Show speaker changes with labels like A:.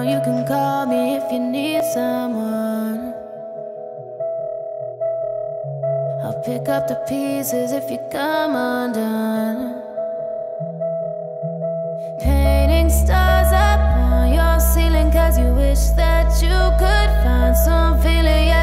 A: you can call me if you need someone. I'll pick up the pieces if you come undone. Painting stars up on your ceiling, 'cause you wish that you could find some feeling. Yeah,